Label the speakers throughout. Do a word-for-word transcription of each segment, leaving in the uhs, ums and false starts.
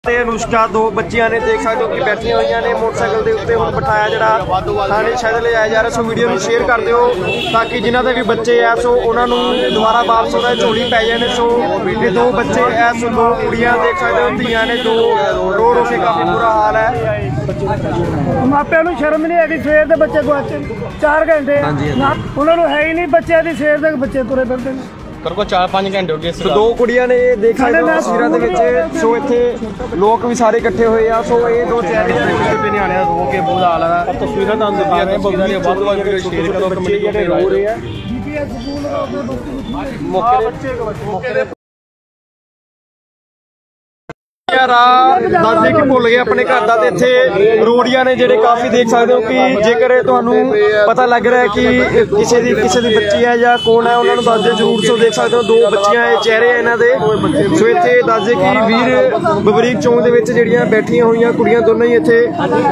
Speaker 1: ਤੇ ਅਨੁਸ਼ਕਾ ਦੋ ਬੱਚਿਆਂ ਨੇ ਦੇਖ ਸਕਦੇ ਹੋ ਕਿ ਬੈਠੀਆਂ ਹੋਈਆਂ ਨੇ ਮੋਟਰਸਾਈਕਲ ਦੇ ਉੱਤੇ। ਹੁਣ ਬਿਠਾਇਆ ਜਿਹੜਾ ਥਾਣੇ ਸ਼ਾਇਦ ਲਿਜਾਇਆ ਜਾ ਰਿਹਾ। ਸੋ ਵੀਡੀਓ ਨੂੰ ਸ਼ੇਅਰ ਕਰ ਦਿਓ ਤਾਂ ਕਿ ਜਿਨ੍ਹਾਂ ਦੇ ਵੀ ਬੱਚੇ ਆ ਸੋ ਉਹਨਾਂ ਨੂੰ ਦੁਬਾਰਾ ਵਾਪਸ ਉਹਦਾ ਝੋਲੀ ਪੈ ਜਾਣ। ਸੋ ਇਹ ਦੋ ਬੱਚੇ ਐ ਸੋ ਦੋ ਕੁੜੀਆਂ ਦੇਖ ਸਕਦੇ ਹੋ, ਧੀਆਂ ਨੇ ਦੋ, ਰੋ ਰੋ ਕੇ ਕਾਫੀ ਬੁਰਾ ਹਾਲ ਹੈ।
Speaker 2: ਮਾਪਿਆਂ ਨੂੰ ਸ਼ਰਮ ਨਹੀਂ ਹੈਗੀ, ਸਵੇਰ ਦੇ ਬੱਚੇ ਗੁਆਚੇ ਚਾਰ ਘੰਟੇ ਉਹਨਾਂ ਨੂੰ ਹੈ ਹੀ ਨਹੀਂ ਬੱਚਿਆਂ ਦੀ। ਸਵੇਰ ਦੇ ਬੱਚੇ ਤੁਰੇ ਫਿਰਦੇ ਨੇ
Speaker 3: को चार पाँच घंटे हो गए।
Speaker 1: ਸੋ ਦੋ ਕੁੜੀਆਂ ਨੇ ਦੇਖ ਸਕਦੇ ਹੋ ਤਸਵੀਰਾਂ ਦੇ ਵਿੱਚ। ਸੋ ਇੱਥੇ ਲੋਕ ਵੀ ਸਾਰੇ ਇਕੱਠੇ ਹੋਏ ਆ। ਸੋ ਇਹ ਦੋ ਚਿਹਰੇ
Speaker 3: पे निआने रो के बहुत हाल है। तस्वीरें तुहानू दित्तियां ने बगीचा ने बहुत बार वीडियो शेयर करो, कमेंट
Speaker 1: ਜਿਹੜੇ ਰੋ ਰਹੇ ਆ ਮੌਕੇ ਦੇ ਦੱਸਦੇ ਕਿ ਭੁੱਲ ਗਏ ਆਪਣੇ ਘਰ ਦਾ। ਤੇ ਇੱਥੇ ਰੋੜੀਆਂ ਨੇ ਜਿਹੜੇ ਕਾਫੀ ਦੇਖ ਸਕਦੇ ਹੋ ਕਿ ਜੇਕਰ ਤੁਹਾਨੂੰ ਪਤਾ ਲੱਗ ਰਿਹਾ ਕਿ ਕਿਸੇ ਦੀ ਕਿਸੇ ਦੀ ਬੱਚੀ ਹੈ ਜਾਂ ਕੌਣ ਹੈ ਉਹਨਾਂ ਨੂੰ ਦੱਸ ਦਿਓ ਜ਼ਰੂਰ। ਸੋ ਦੇਖ ਸਕਦੇ ਹੋ ਦੋ ਬੱਚੀਆਂ ਇਹ ਚਿਹਰੇ ਇਹਨਾਂ ਦੇ। ਸੋ ਇੱਥੇ ਦੱਸਦੇ ਕਿ ਵੀਰ ਬਬਰੀਕ ਚੌਂਕ ਦੇ ਵਿੱਚ ਜਿਹੜੀਆਂ ਬੈਠੀਆਂ ਹੋਈਆਂ ਕੁੜੀਆਂ ਦੋਨੋਂ ਹੀ ਇੱਥੇ।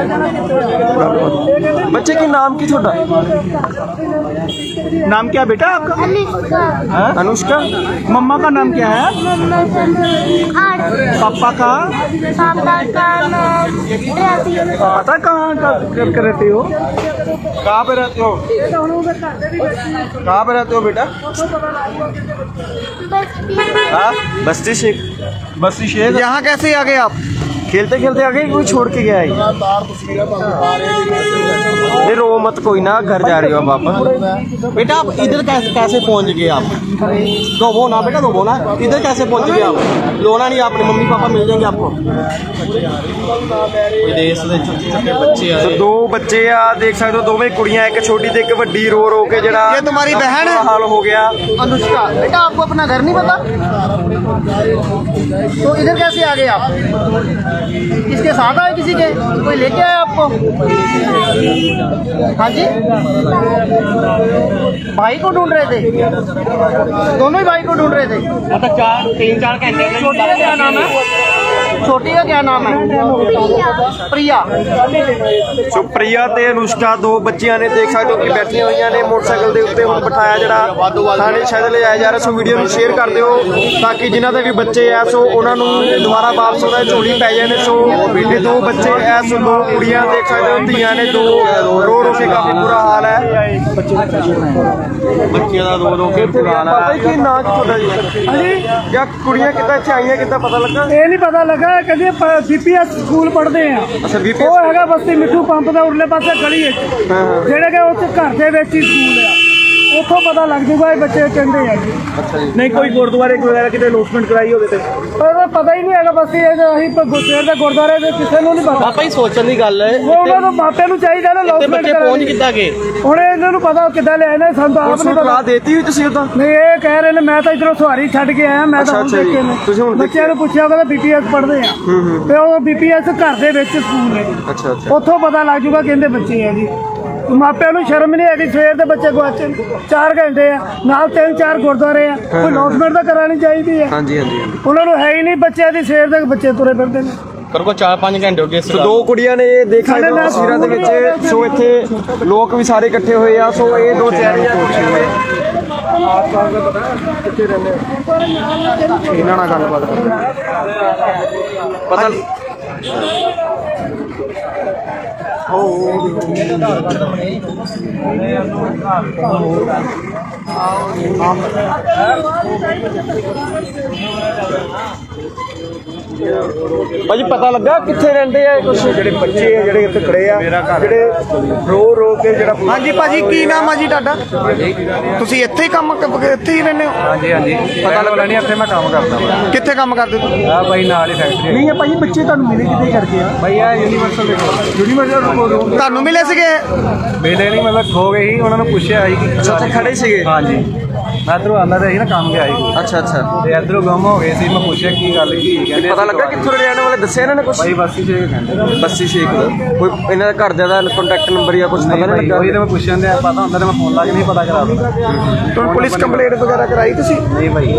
Speaker 1: ਬੱਚੇ ਕੀ ਨਾਮ ਕੀ ਤੁਹਾਡਾ?
Speaker 2: नाम क्या बेटा आपका?
Speaker 1: अनुष्का।
Speaker 2: मम्मा का नाम क्या है? पापा का?
Speaker 4: पापा का नाम
Speaker 2: पता कहाँ कर रहते हो?
Speaker 1: कहाँ पे रहते हो? कहाँ पे रहते हो बेटा? हाँ बस्ती शेख। बस्ती शेख।
Speaker 2: यहाँ कैसे आ गए आप?
Speaker 1: खेलते खेलते आ गए, कोई छोड़ के गया है? नहीं रो मत, कोई ना, घर जा रही हो वापस।
Speaker 3: बेटा आप इधर कैसे कैसे पहुंच गए? आप रोबो ना बेटा, रोबो ना। इधर कैसे पहुंच गए आप? रोना नहीं, अपने मम्मी पापा मिल जाएंगे आपको। विदेश से छोटे छोटे बच्चे आए,
Speaker 1: दो बच्चे आ देख सकते हो, दोवें कुड़ियां, एक छोटी ते एक बड़ी। रो रो के जरा
Speaker 2: ये तुम्हारी बहन है?
Speaker 1: हाल हो गया।
Speaker 2: अनुष्का बेटा आपको अपना घर नहीं पता? तो इधर कैसे आ गए आप? किसके साथ आए? किसी के कोई लेके आया आपको? हाँ जी, भाई को ढूंढ रहे थे, दोनों ही भाई को ढूंढ रहे थे।
Speaker 3: मतलब चार तीन चार घंटे।
Speaker 2: छोटी का क्या नाम है? छोटी का क्या नाम है? प्रिया।
Speaker 1: ਸੋ ਪ੍ਰਿਆ ਤੇ ਅਨੁਸ਼ਕਾ ਦੋ ਬੱਚਿਆਂ ਨੇ ਦੇਖ ਸਕਦੇ ਹੋ ਕਿ ਬੈਠੀਆਂ ਹੋਈਆਂ ਨੇ ਮੋਟਰਸਾਈਕਲ ਦੇ ਉੱਤੇ। ਹੁਣ ਬਿਠਾਇਆ ਜਿਹੜਾ ਥਾਣੇ ਸ਼ਾਇਦ ਲਿਜਾਇਆ ਜਾ ਰਿਹਾ। ਸੋ ਵੀਡੀਓ ਨੂੰ ਸ਼ੇਅਰ ਕਰ ਦਿਓ ਤਾਂ ਕਿ ਜਿਨ੍ਹਾਂ ਦੇ ਵੀ ਬੱਚੇ ਆ ਸੋ ਉਹਨਾਂ ਨੂੰ ਦੁਬਾਰਾ ਵਾਪਸ ਉਹਦਾ ਝੋਲੀ ਪੈ ਜਾਣ। ਸੋ ਇਹ ਦੋ ਬੱਚੇ ਐ ਸੋ ਦੋ ਕੁੜੀਆਂ ਦੇਖ ਸਕਦੇ ਹੋ, ਧੀਆਂ ਨੇ ਦੋ, ਰੋ ਰੋ ਕੇ ਕਾਫੀ ਬੁਰਾ ਹਾਲ ਹੈ।
Speaker 3: ਬੱਚਿਆਂ ਦਾ ਰੋ ਰੋ ਕੇ ਬੁਰਾ ਹਾਲ
Speaker 1: ਪਤਾ ਹੀ ਕੀ ਨਾਂ ਕੀ ਤੁਹਾਡਾ ਜੀ?
Speaker 2: ਹਾਂਜੀ,
Speaker 1: ਜਾਂ ਕੁੜੀਆਂ ਕਿੱਦਾਂ ਇੱਥੇ ਆਈਆਂ, ਕਿੱਦਾਂ ਪਤਾ ਲੱਗਾ?
Speaker 2: ਇਹ ਨਹੀਂ ਪਤਾ ਲੱਗਾ। ਕਹਿੰਦੇ ਬੀਪੀਐਸ ਸਕੂਲ ਪੜ੍ਹਦੇ ਆ।
Speaker 1: ਅੱਛਾ ਬੀਪੀ।
Speaker 2: ਉਹ ਹੈਗਾ ਬਸਤੀ ਮਿੱਠੂ ਪੰਪ ਦਾ ਉਰਲੇ ਪਾਸੇ ਗਲੀ ਹੈ, ਜਿਹੜੇ ਕਿ ਉੱਥੇ ਘਰ ਦੇ ਵਿੱਚ ਹੀ ਸਕੂਲ ਆ। ਉੱਥੋਂ ਪਤਾ ਲੱਗ ਜੂਗਾ ਇਹ ਬੱਚੇ ਕਹਿੰਦੇ ਆ ਜੀ।
Speaker 1: ਨਹੀਂ ਕੋਈ ਗੁਰਦੁਆਰੇ ਵਗੈਰਾ ਕਿਤੇ ਅਨਾਉਂਸਮੈਂਟ ਕਰਾਈ ਹੋਵੇ ਤੇ
Speaker 2: ਉਹਦਾ ਪਤਾ ਹੀ ਨਹੀਂ ਹੈਗਾ। ਬਸ ਇਹ ਅਸੀਂ ਗੁਰਦੁਆਰੇ ਦੇ ਗੁਰਦੁਆਰੇ ਦੇ ਕਿਸੇ ਨੂੰ ਨਹੀਂ ਪਤਾ।
Speaker 3: ਪਾਪਾ ਹੀ ਸੋਚਣ ਦੀ ਗੱਲ ਹੈ,
Speaker 2: ਉਹ ਉਹਨਾਂ ਨੂੰ ਮਾਪਿਆਂ ਨੂੰ ਚਾਹੀਦਾ ਨਾ ਅਨਾਉਂਸਮੈਂਟ
Speaker 3: ਬੱਚੇ ਪਹੁੰਚ ਕਿੱਦਾਂ ਗਏ?
Speaker 2: ਹੁਣ ਇਹਨਾਂ ਨੂੰ ਪਤਾ ਕਿੱਦਾਂ ਲਿਆਏ ਨੇ, ਸਾਨੂੰ ਤਾਂ ਆਪ ਨਹੀਂ ਪਤਾ।
Speaker 1: ਦੇਤੀ ਹੋਈ ਤੁਸੀਂ ਉਦਾਂ?
Speaker 2: ਨਹੀਂ ਇਹ ਕਹਿ ਰਹੇ ਨੇ ਮੈਂ ਤਾਂ ਇਧਰੋਂ ਸਵਾਰੀ ਛੱਡ ਕੇ ਆਇਆ। ਮੈਂ ਤਾਂ ਹੁਣ ਦੇਖੇ ਨੇ ਬੱਚਿਆਂ ਨੂੰ ਪੁੱਛਿਆ ਕਹਿੰਦਾ ਬੀਪੀਐਸ ਪੜ੍ਹਦੇ ਆ ਤੇ ਉਹ ਬੀਪੀਐਸ ਘਰ ਦੇ ਵਿੱਚ ਸਕੂਲ ਹੈ।
Speaker 1: ਅੱਛਾ ਅੱਛਾ।
Speaker 2: ਉੱਥੋਂ ਪਤਾ ਲੱਗ ਜੂਗਾ ਕਹਿੰਦੇ ਬੱਚੇ ਆ ਜੀ। ਮਾਪਿਆਂ ਨੂੰ ਸ਼ਰਮ ਨਹੀਂ ਹੈਗੀ, ਸਵੇਰ ਦੇ ਬੱਚੇ ਗੁਆਚੇ ਚਾਰ ਘੰਟੇ ਆ, ਨਾਲ ਤਿੰਨ ਚਾਰ ਗੁਰਦੁਆਰੇ ਆ। ਕੋਈ ਅਨਾਉਂਸਮੈਂਟ ਤਾਂ ਕਰਾਣੀ ਚਾਹੀਦੀ ਹੈ।
Speaker 1: ਹਾਂਜੀ ਹਾਂਜੀ।
Speaker 2: ਉਹਨਾਂ ਨੂੰ ਹੈ ਹੀ ਨਹੀਂ ਬੱਚਿਆਂ ਦੀ। ਸਵੇਰ ਦੇ ਬੱਚੇ ਤੁਰੇ ਫਿਰਦੇ ਨੇ
Speaker 3: को चार पाँच घंटे हो गए।
Speaker 1: ਸੋ ਦੋ ਕੁੜੀਆਂ ਨੇ ਦੇਖ ਸਕਦੇ ਹੋ ਤਸਵੀਰਾਂ ਦੇ ਵਿੱਚ। ਸੋ ਇੱਥੇ ਲੋਕ ਵੀ ਸਾਰੇ ਇਕੱਠੇ ਹੋਏ ਆ। ਸੋ ਇਹ ਦੋ ਚਿਹਰੇ ਕਿੱਥੇ ਰਹਿੰਦੇ ਇਹਨਾਂ ਨਾਲ ਗੱਲਬਾਤ ਪਤਾ ਭਾਜੀ ਪਤਾ ਲੱਗਾ ਕਿੱਥੇ ਰਹਿੰਦੇ ਆ ਕੁਛ ਜਿਹੜੇ ਬੱਚੇ ਆ ਜਿਹੜੇ ਇੱਥੇ ਖੜੇ ਆ ਜਿਹੜੇ ਰੋ ਰੋ ਕੇ ਜਿਹੜਾ?
Speaker 2: ਹਾਂਜੀ ਭਾਜੀ ਕੀ ਨਾਮ ਆ ਜੀ ਤੁਹਾਡਾ? ਤੁਸੀਂ ਇੱਥੇ ਹੀ ਕੰਮ ਇੱਥੇ ਹੀ ਰਹਿੰਦੇ ਹੋ?
Speaker 5: ਹਾਂਜੀ ਹਾਂਜੀ ਪਤਾ ਲੱਗਾ ਨਹੀਂ, ਇੱਥੇ ਮੈਂ ਕੰਮ ਕਰਦਾ ਵਾ।
Speaker 2: ਕਿੱਥੇ ਕੰਮ ਕਰਦੇ ਤੁਸੀਂ?
Speaker 5: ਆ ਭਾਈ ਨਾਲ ਹੀ ਫੈਕਟਰੀ
Speaker 2: ਨਹੀਂ ਹੈ ਭਾਜੀ, ਬੱਚੇ ਤੁਹਾਨੂੰ ਮਿਲੇ ਕਿੱਥੇ ਕਰਕੇ ਆ?
Speaker 5: ਭਾਈ ਆ ਯੂਨੀਵਰਸਲ ਦੇ
Speaker 2: ਯੂਨੀਵਰਸਿਟੀ ਤੁਹਾਨੂੰ ਮਿਲੇ ਸੀਗੇ?
Speaker 5: ਮਿਲੇ ਨਹੀਂ, ਮਤਲਬ ਖੋ ਗਏ ਸੀ। ਉਹਨਾਂ ਨੂੰ ਪੁੱਛਿਆ ਸੀ ਕਿ
Speaker 1: ਅੱਛਾ ਉੱਥੇ ਖੜੇ ਸੀਗੇ?
Speaker 5: ਹਾਂਜੀ ਮੈਂ ਇੱਧਰੋਂ ਆਉਂਦਾ ਤਾਂ ਸੀ ਨਾ, ਕੰਮ ਗਿਆ ਸੀ।
Speaker 1: ਅੱਛਾ ਅੱਛਾ।
Speaker 5: ਤੇ ਇੱਧਰੋਂ ਗੁੰਮ ਹੋ ਗਏ ਸੀ। ਮੈਂ ਪੁੱਛਿਆ ਕੀ ਗੱਲ ਕੀ ਕਹਿੰਦੇ
Speaker 1: ਪਤਾ ਲੱਗਾ ਕਿੱਥੋਂ ਦੇ ਰਹਿਣ ਵਾਲੇ ਦੱਸਿਆ ਇਹਨਾਂ ਨੇ ਕੁਛ?
Speaker 5: ਭਾਈ ਬਸਤੀ ਸ਼ੇਖ ਕਹਿੰਦੇ।
Speaker 1: ਬਸਤੀ ਸ਼ੇਖ ਦਾ ਕੋਈ ਇਹਨਾਂ ਦਾ ਘਰਦਿਆਂ ਦਾ ਕੰਟੈਕਟ ਨੰਬਰ ਜਾਂ ਕੁਛ ਪਤਾ ਨਹੀਂ ਲੱਗਾ?
Speaker 5: ਉਹੀ ਤਾਂ ਮੈਂ ਪੁੱਛਣ ਦਿਆ, ਪਤਾ ਹੁੰਦਾ ਤਾਂ ਮੈਂ ਫੋਨ ਲਾ ਕੇ ਨਹੀਂ ਪਤਾ ਕਰਾ ਦਿੰਦਾ।
Speaker 2: ਤੁਹਾਨੂੰ ਪੁਲਿਸ ਕੰਪਲੇਂਟ ਵਗੈਰਾ ਕਰਾਈ ਤੁਸੀਂ?
Speaker 5: ਨਹੀਂ ਭਾਈ।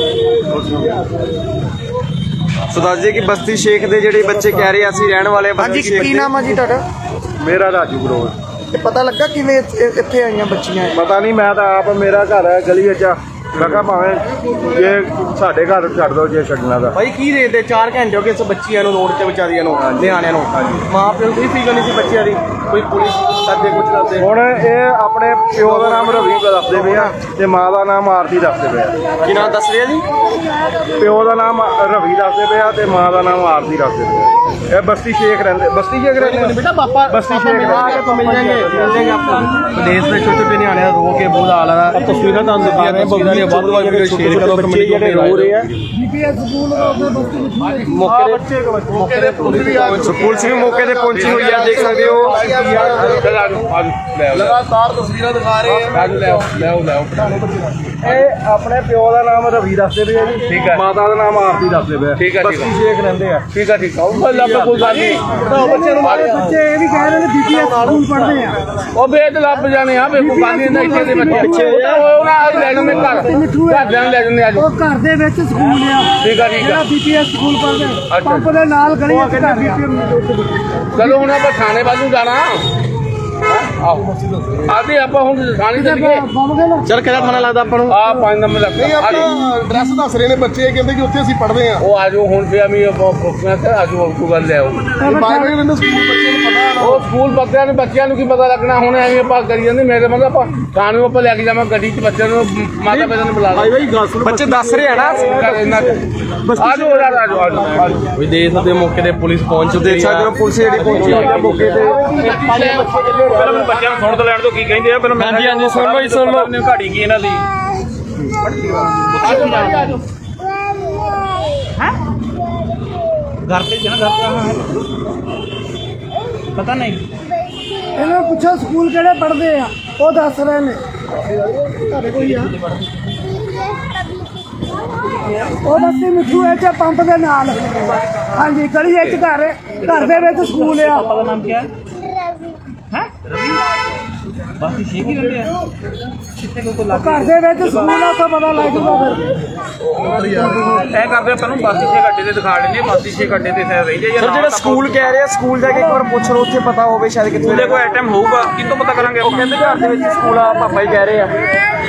Speaker 1: ਸੋ ਦੱਸ ਦਈਏ ਕਿ ਬਸਤੀ ਸ਼ੇਖ ਦੇ ਜਿਹੜੇ ਬੱਚੇ ਕਹਿ ਰਹੇ ਅਸੀਂ ਰਹਿਣ ਵਾਲੇ।
Speaker 2: ਹਾਂਜੀ ਕੀ ਨਾਮ ਆ ਜੀ ਤੁਹਾਡਾ?
Speaker 5: ਮੇਰਾ ਰਾਜੂ ਗਰੋਵਰ।
Speaker 2: ਤੇ ਪਤਾ ਲੱਗਾ ਕਿਵੇਂ ਇੱਥੇ ਆਈਆਂ ਬੱਚੀਆਂ?
Speaker 5: ਪਤਾ ਨਹੀਂ, ਮੈਂ ਤਾਂ ਆਪ, ਮੇਰਾ ਘਰ ਹੈ ਗਲੀ ਵਿੱਚ ਮੈਂ ਕਿਹਾ ਭਾਵੇਂ ਜੇ ਸਾਡੇ ਘਰ ਛੱਡ ਦੋ ਜੇ ਛੱਡਣਾ ਦਾ
Speaker 3: ਭਾਈ ਕੀ ਦੇਖਦੇ ਚਾਰ ਘੰਟੇ ਹੋ ਗਏ ਇਸ ਬੱਚੀਆਂ ਨੂੰ ਰੋਡ ਤੇ ਵਿਚਾਰੀਆਂ ਨੂੰ ਨਿਆਣਿਆਂ ਨੂੰ ਮਾਂ ਪਿਓ ਨੂੰ ਕੋਈ ਫਿਕਰ ਨਹੀਂ ਸੀ ਬੱਚਿਆਂ ਦੀ ਕੋਈ ਪੁਲਿਸ ਕਰਦੇ ਕੁਝ ਕਰਦੇ
Speaker 5: ਹੁਣ ਇਹ ਆਪਣੇ ਪਿਓ ਦਾ ਨਾਮ ਰਵੀ ਦੱਸਦੇ ਪਏ ਆ ਤੇ ਮਾਂ ਦਾ ਨਾਮ ਆਰਤੀ ਦੱਸਦੇ ਪਏ ਆ।
Speaker 3: ਕੀ ਨਾਮ ਦੱਸ ਰਿਹਾ ਜੀ
Speaker 5: ਪਿਓ ਦਾ ਨਾਮ ਰਵੀ ਦੱਸਦੇ ਪਏ ਆ ਤੇ ਮਾਂ ਦਾ ਨਾਮ ਆਰਤੀ ਦੱਸਦੇ ਪਏ ਆ। ਇਹ ਬਸਤੀ ਸ਼ੇਖ ਰਹਿੰਦੇ ਬਸਤੀ ਸ਼ੇਖ ਰਹਿੰਦੇ
Speaker 3: ਬੇਟਾ ਪਾਪਾ
Speaker 5: ਬਸਤੀ ਸ਼ੇਖ
Speaker 3: ਆ ਕੇ ਮਿਲ ਜਾਣਗੇ ਮਿਲ ਜਾਣਗੇ ਆਪਾਂ ਦੇਸ਼ ਦੇ ਛੋਟੇ ਛੋਟੇ ਨਿਆਣਿਆਂ ਰੋ ਕੇ ਬਹੁਤ ਹਾਲ ਆ ਤਸਵੀਰਾਂ ਤੁਹਾਨੂੰ ਦਿੱਤੀਆਂ ਨੇ ਬਗੀਆਂ ਦੀਆਂ ਵੱਧ ਵੱਧ ਵੀਡੀਓ ਸ਼ੇਅਰ ਕਰੋ ਕਮੈਂਟ
Speaker 5: ਜਿਹੜੇ ਰੋ ਰਹੇ ਆ
Speaker 2: ਬੀਪੀਐਸ ਸਕੂਲ ਦੇ ਬੱਚੇ
Speaker 3: ਮੌਕੇ ਦੇ ਮੌਕੇ ਦੇ ਪੁਲਿਸ ਵੀ ਆ
Speaker 1: ਪੁਲਿਸ ਵੀ ਮੌਕੇ ਤੇ ਪਹੁੰਚੀ ਹੋਈ ਹੈ, ਦੇਖ ਸਕਦੇ ਹੋ।
Speaker 3: ਲਗਾਤਾਰ ਤਸਵੀਰਾਂ ਦਿਖਾ ਰਹੇ ਆ ਲੈ ਆਓ ਲੈ ਆਓ
Speaker 5: ਇਹ ਆਪਣੇ ਪਿਓ ਦਾ ਨਾਮ ਰਵੀ ਦੱਸਦੇ ਪਏ ਆ ਜੀ ਠੀਕ ਹੈ ਮਾਤਾ ਦਾ ਨਾਮ ਆਰਤੀ ਦੱਸਦੇ ਪਏ ਆ ਠੀਕ ਹੈ ਬਸਤੀ ਸ਼ੇਖ ਰਹਿੰਦੇ ਆ
Speaker 3: ਠੀਕ ਆ ਠੀਕ ਆ ਉਹ ਲੱਭ ਕੋਈ ਗੱਲ ਨਹੀਂ ਬੱਚਿਆਂ ਨੂੰ
Speaker 2: ਬੱਚੇ ਇਹ ਵੀ ਕਹਿ ਰਹੇ ਨੇ ਬੀਪੀਐਸ ਸਕੂਲ ਪੜ੍ਹਦੇ ਆ
Speaker 3: ਉਹ ਬੇਦ ਲੱਭ ਜਾਣੇ ਆ ਬੇ ਕੋਈ ਗੱਲ ਨਹੀਂ ਇੱਥੇ ਦੇ ਬੱਚੇ ਪਿੱਛੇ ਉਹ ਨਾ ਲੈ ਜਾਂਦੇ ਘਰ ਘਰ ਲੈ ਜਾਂਦੇ ਅੱਜ
Speaker 2: ਉਹ ਘਰ ਦੇ ਵਿੱਚ ਸਕੂਲ ਆ
Speaker 3: ਠੀਕ ਆ ਠੀਕ ਆ
Speaker 2: ਬੀਪੀਐਸ ਸਕੂਲ ਪੜ੍ਹਦੇ ਪੰਪ ਦੇ ਨਾਲ ਗਲੀ ਵਿੱਚ ਘਰ ਆ।
Speaker 3: ਚਲੋ ਹੁਣ ਆਪਾਂ ਥਾਣੇ ਵੱਲ ਨੂੰ ਜਾਣਾ ਆਹੋ ਆਦੇ ਆਪਾਂ ਹੁਣ ਥਾਣੇ ਚੱਲੀਏ ਚਲ ਕਿਹੜਾ ਥਾਣਾ ਲੱਗਦਾ ਆਪਾਂ ਨੂੰ ਆ ਪੰਜ ਨੰਬਰ ਲੱਗਦਾ ਨਹੀਂ ਆਪਾਂ
Speaker 6: ਐਡਰੈਸ ਦੱਸ ਰਹੇ ਨੇ ਬੱਚੇ ਕਹਿੰਦੇ ਕਿ ਉੱਥੇ ਅਸੀਂ ਪੜ੍ਹਦੇ ਆ
Speaker 3: ਉਹ ਆਜੋ ਹੁਣ ਫਿਰ ਅਮੀ ਪੁੱਛਣਾ ਤੇ ਆਜੋ ਉਹ ਗੱਲ ਲੈ ਆਓ
Speaker 6: ਬਾਈ ਬਾਈ ਮੈਨੂੰ ਸਕੂਲ ਬੱਚੇ ਨੂੰ ਪਤਾ
Speaker 3: ਉਹ ਸਕੂਲ ਬੱਚਿਆਂ ਨੂੰ ਬੱਚਿਆਂ ਨੂੰ ਕੀ ਪਤਾ ਲੱਗਣਾ ਹੁਣ ਐਵੇਂ ਆਪਾਂ ਕਰੀ ਜਾਂਦੇ ਮੇਰੇ ਮਤਲਬ ਆਪਾਂ ਥਾਣੇ ਆਪਾਂ ਲੈ ਕੇ ਜਾਵਾਂ ਗੱਡੀ 'ਚ ਬੱਚਿਆਂ ਨੂੰ ਮਾਤਾ ਪਿਤਾ ਨੂੰ ਬੁਲਾ ਲਓ
Speaker 1: ਬੱਚੇ ਦੱਸ ਰਹੇ ਆ ਨਾ
Speaker 3: ਆਜੋ ਆਜੋ ਆਜੋ ਵੀ ਦੇਸ਼ ਦੇ ਮੌਕੇ ਤੇ ਪੁਲਿਸ ਪਹੁੰਚ ਚੁੱਕੀ
Speaker 1: ਦੇਖ ਸਕਦੇ ਹੋ ਪੁਲਿਸ ਜਿਹੜੀ ਪਹੁੰਚੀ ਹੋਈ ਹੈ ਮੌਕੇ ਤੇ।
Speaker 5: ਪਹਿਲਾਂ ਬੱਚਿਆਂ ਨੂੰ ਸੁਣ ਤੋਂ ਲੈਣ ਤੋਂ ਕੀ ਕਹਿੰਦੇ ਆ ਪਹਿਲਾਂ
Speaker 1: ਹਾਂਜੀ ਹਾਂਜੀ ਸੁਣ ਲਓ ਜੀ ਸੁਣ ਲਓ।
Speaker 5: ਘਾੜੀ ਕੀ ਇਹਨਾਂ ਦੀ
Speaker 2: घर पे घर पता नहीं ਇਹਨਾਂ ਨੂੰ ਪੁੱਛੋ ਸਕੂਲ ਕਿਹੜੇ ਪੜ੍ਹਦੇ ਆ ਉਹ ਦੱਸ ਰਹੇ ਨੇ ਤੁਹਾਡੇ ਕੋਈ ਆ ਉਹ ਦੱਸੇ ਮਿੱਠੂ ਐ ਚ ਪੰਪ ਦੇ ਨਾਲ ਹਾਂਜੀ ਗਲੀ ਵਿੱਚ ਘਰ ਘਰ ਦੇ ਵਿੱਚ ਸਕੂਲ ਆ ਪਾਪਾ ਦਾ ਨਾਮ ਕੀ ਹੈ ਹੈ ਰਵੀ ਬਾਕੀ ਸ਼ੇਖ ਹੀ ਰਹਿੰਦੇ ਆ ਕਿੱਥੇ ਕੋ ਲੱਗ ਘਰ ਦੇ ਵਿੱਚ ਸਕੂਲ ਆ ਤਾਂ ਪਤਾ ਲੱਗ ਜੂਗਾ ਫਿਰ
Speaker 5: ਐ ਕਰਦੇ ਆਪਾਂ ਨੂੰ ਬਾਕੀ ਛੇ ਘੱਟੇ ਤੇ ਦਿਖਾ ਦਿੰਦੇ ਬਾਕੀ ਛੇ ਘੱਟੇ ਤੇ ਰਹਿ ਜਾਈਏ
Speaker 1: ਸਰ ਜਿਹੜਾ ਸਕੂਲ ਕਹਿ ਰਹੇ ਆ ਸਕੂਲ ਜਾ ਕੇ ਇੱਕ ਵਾਰ ਪੁੱਛ ਲਓ ਉੱਥੇ ਪਤਾ ਹੋਵੇ ਸ਼ਾਇਦ ਕਿੱਥੇ
Speaker 5: ਉਹਦੇ ਕੋਈ ਆਈਟਮ ਹੋਊਗਾ ਕਿਤੋਂ ਪਤਾ ਕਰਾਂਗੇ
Speaker 1: ਉਹ ਕਹਿੰਦੇ ਘਰ ਦੇ ਵਿੱਚ ਸਕੂਲ ਆ ਪਾਪਾ ਹੀ ਕਹਿ ਰਹੇ ਆ।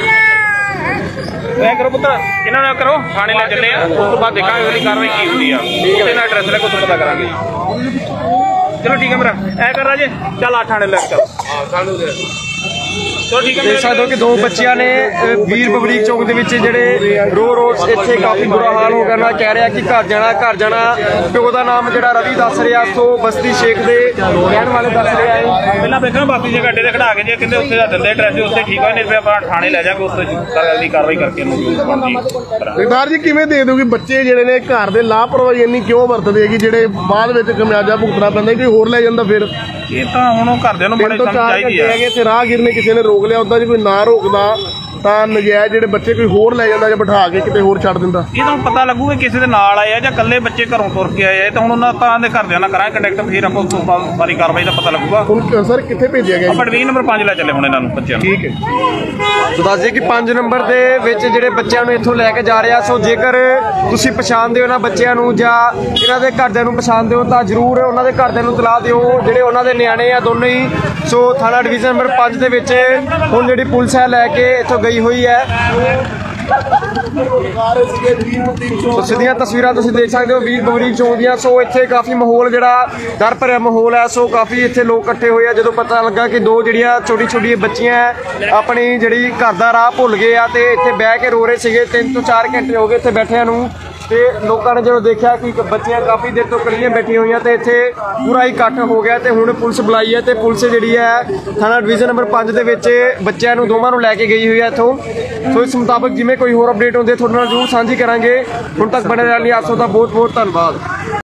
Speaker 5: ਐ ਕਰੋ ਪੁੱਤ ਇਹਨਾਂ ਨਾਲ ਕਰੋ ਥਾਣੇ ਲੈ ਚੱਲੇ ਆ ਉਸ ਤੋਂ ਬਾਅਦ ਦੇਖਾਂਗੇ ਉਹਦੀ ਕਾਰਵਾਈ ਕੀ ਹੁੰਦੀ ਆ ਉੱਥੇ ਦਾ ਐਡਰੈਸ ਲੈ ਕੇ ਉੱਥੋਂ ਪਤਾ ਕਰਾਂਗੇ। ਚਲੋ ਠੀਕ ਹੈ ਮੇਰਾ ਐ ਕਰ ਰਾਜੇ ਚੱਲ ਆ ਥਾਣੇ ਲੈ ਚੱਲ ਹਾਂ ਸਾਨੂੰ ਦੇ ਚਲੋ ਠੀਕ ਹੈ
Speaker 1: ਦੇਖ ਸਕਦੇ ਹੋ ਕਿ ਦੋ ਬੱਚਿਆਂ ਨੇ ਅ, ਵੀਰ ਬਬਰੀਕ ਚੌਕ ਦੇ ਵਿੱਚ ਜਿਹੜੇ ਰੋ ਰੋ ਇੱਥੇ ਕਾਫੀ ਬੁਰਾ ਹਾਲ ਹੋ ਗਿਆ ਨਾ ਕਹਿ ਰਿਹਾ ਕਿ ਘਰ ਜਾਣਾ ਘਰ ਜਾਣਾ ਪਿਓ ਦਾ ਨਾਮ ਜਿਹੜਾ ਰਵੀ ਦੱਸ ਰਿਹਾ ਸੋ ਬਸਤੀ ਸ਼ੇਖ ਦੇ ਰਹਿਣ ਵਾਲੇ ਦੱਸ ਰਿਹਾ ਹੈ।
Speaker 5: ਪਹਿਲਾਂ ਵੇਖਣਾ ਬਾਕੀ ਜੇ ਗੱਡੇ ਤੇ ਖੜਾ ਕੇ ਜੇ ਕਹਿੰਦੇ ਉੱਥੇ ਦਾ ਦਿੰਦੇ ਐਡਰੈਸ ਉੱਥੇ ਠੀਕ ਹੋਏ ਨਹੀਂ ਫਿਰ ਆਪਾਂ ਥਾਣੇ ਲੈ ਜਾਾਂਗੇ ਉਸ ਤੋਂ ਅਗਲੀ ਕਾਰਵਾਈ ਕਰਕੇ ਇਹਨੂੰ ਜੋ ਬਣਦੀ ਕਰਾਂਗੇ।
Speaker 6: ਸਰਦਾਰ ਜੀ ਕਿਵੇਂ ਦੇ ਦੋਗੇ ਬੱਚੇ ਜਿਹੜੇ ਨੇ ਘਰ ਦੇ ਲਾਪਰਵਾਹੀ ਇੰਨੀ ਕਿਉਂ ਵਰਤਦੇ ਹੈਗੇ ਜਿਹੜੇ ਬਾਅਦ ਵਿੱਚ ਖਮਿਆਜਾ ਭੁਗਤਣਾ ਪੈਂਦਾ ਕੋਈ ਹੋਰ ਲੈ ਜਾਂਦਾ ਫਿਰ
Speaker 5: ਇਹ ਤਾਂ ਹੁਣ ਘਰਦਿਆਂ ਨੂੰ ਬੜੇ ਸਮਝ ਚਾਹੀਦੀ ਆ
Speaker 6: ਹੈਗੇ ਤੇ ਰਾਹਗੀਰ ਨੇ ਕਿਸੇ ਨੇ ਰੋਕ ਲਿਆ ਉਦਾਂ ਜੇ ਕੋਈ ਨਾ ਰੋਕਦਾ ਤਾਂ ਨਜਾਇਜ਼ ਜਿਹੜੇ ਬੱਚੇ ਕੋਈ ਹੋਰ ਲੈ ਜਾਂਦਾ ਜਾਂ ਬਿਠਾ ਕੇ ਕਿਤੇ ਹੋਰ ਛੱਡ ਦਿੰਦਾ।
Speaker 5: ਇਹ ਤਾਂ ਪਤਾ ਲੱਗੂਗਾ ਕਿਸੇ ਦੇ ਨਾਲ ਆਏ ਆ ਜਾਂ ਇਕੱਲੇ ਬੱਚੇ ਘਰੋਂ ਤੁਰ ਕੇ ਆਏ ਆ ਤਾਂ ਹੁਣ ਉਹਨਾਂ ਤਾਂ ਦੇ ਘਰਦਿਆਂ ਨਾਲ ਕਰਾਂਗੇ ਕੰਟੈਕਟ ਫਿਰ ਆਪਾਂ ਉਸ ਤੋਂ ਬਾਅਦ ਸਾਰੀ ਕਾਰਵਾਈ ਦਾ ਪਤਾ ਲੱਗੂਗਾ।
Speaker 6: ਹੁਣ ਸਰ ਕਿੱਥੇ ਭੇਜਿਆ ਗਿਆ
Speaker 5: ਆਪਾਂ ਡਿਵੀਜ਼ਨ ਨੰਬਰ ਪੰਜ ਲੈ ਚੱਲੇ ਹੁਣ ਇਹਨਾਂ ਨੂੰ ਬੱਚਿਆਂ ਨੂੰ।
Speaker 6: ਠੀਕ ਹੈ
Speaker 1: ਸੋ ਦੱਸ ਦਈਏ ਕਿ ਪੰਜ ਨੰਬਰ ਦੇ ਵਿੱਚ ਜਿਹੜੇ ਬੱਚਿਆਂ ਨੂੰ ਇੱਥੋਂ ਲੈ ਕੇ ਜਾ ਰਿਹਾ ਸੋ ਜੇਕਰ ਤੁਸੀਂ ਪਛਾਣਦੇ ਹੋ ਨਾ ਬੱਚਿਆਂ ਨੂੰ ਜਾਂ ਇਹਨਾਂ ਦੇ ਘਰਦਿਆਂ ਨੂੰ ਪਛਾਣਦੇ ਹੋ ਤਾਂ ਜ਼ਰੂਰ ਉਹਨਾਂ ਦੇ ਘਰਦਿਆਂ ਨੂੰ ਤਲਾਹ ਦਿਓ ਜਿਹੜੇ ਉਹਨਾਂ ਦੇ ਨਿਆਣੇ ਆ ਦੋਨੇ ਹੀ। ਸੋ ਥਾਣਾ ਡਿਵੀਜ਼ਨ ਨੰਬਰ ਪੰਜ ਦੇ ਵਿੱਚ ਹੁਣ ਜਿਹੜੀ ਪੁਲਿਸ ਹੈ ਲੈ ਕੇ ਇੱਥੋਂ ਗਈ ਹੋਈ ਹੈ। ਸੋ ਸਿੱਧੀਆਂ ਤਸਵੀਰਾਂ ਤੁਸੀਂ ਦੇਖ ਸਕਦੇ ਹੋ ਵੀਰ ਬਬਰੀਕ ਚੌਂਕ ਦੀਆਂ। ਸੋ ਇੱਥੇ ਕਾਫੀ ਮਾਹੌਲ ਜਿਹੜਾ ਡਰ ਭਰਿਆ ਮਾਹੌਲ ਹੈ। ਸੋ ਕਾਫੀ ਇੱਥੇ ਲੋਕ ਇਕੱਠੇ ਹੋਏ ਆ ਜਦੋਂ ਪਤਾ ਲੱਗਾ ਕਿ ਦੋ ਜਿਹੜੀਆਂ ਛੋਟੀ ਛੋਟੀਆਂ ਬੱਚੀਆਂ ਆਪਣੀ ਜਿਹੜੀ ਘਰ ਦਾ ਰਾਹ ਭੁੱਲ ਗਏ ਆ ਤੇ ਇੱਥੇ ਬਹਿ ਕੇ ਰੋ ਰਹੇ ਸੀਗੇ। ਤਿੰਨ ਤੋਂ ਚਾਰ ਘੰਟੇ ਹੋ ਗਏ ਇੱਥੇ ਬੈਠਿਆਂ ਨੂੰ ਤੇ ਲੋਕਾਂ ਨੇ ਜਦੋਂ ਦੇਖਿਆ ਕਿ ਬੱਚੀਆਂ ਕਾਫੀ ਦੇਰ ਤੋਂ ਇਕੱਲੀਆਂ ਬੈਠੀਆਂ ਹੋਈਆਂ ਤੇ ਇੱਥੇ ਪੂਰਾ ਹੀ ਇਕੱਠ ਹੋ ਗਿਆ ਤੇ ਹੁਣ ਪੁਲਿਸ ਬੁਲਾਈ ਹੈ ਤੇ ਪੁਲਿਸ ਜਿਹੜੀ ਹੈ ਥਾਣਾ ਡਿਵੀਜ਼ਨ ਨੰਬਰ ਪੰਜ ਦੇ ਵਿੱਚ ਬੱਚਿਆਂ ਨੂੰ ਦੋਵਾਂ ਨੂੰ ਲੈ ਕੇ ਗਈ ਹੋਈ ਹੈ ਇੱਥੋਂ। ਸੋ ਇਸ ਮੁਤਾਬਕ ਜਿਵੇਂ ਕੋਈ ਹੋਰ ਅਪਡੇਟ ਹੁੰਦੀ ਹੈ ਤੁਹਾਡੇ ਨਾਲ ਜ਼ਰੂਰ ਸਾਂਝੀ ਕਰਾਂਗੇ। ਹੁਣ ਤੱਕ ਬਣੇ ਰਹਿਣ ਲਈ ਆਪ ਸਭ ਦਾ ਬਹੁਤ ਬਹੁਤ ਧੰਨਵਾਦ।